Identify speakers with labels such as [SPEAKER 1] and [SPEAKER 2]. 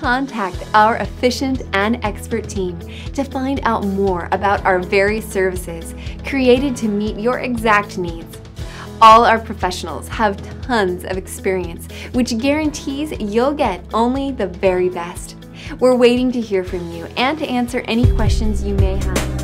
[SPEAKER 1] contact our efficient and expert team to find out more about our various services created to meet your exact needs. All our professionals have tons of experience, which guarantees you'll get only the very best. We're waiting to hear from you and to answer any questions you may have.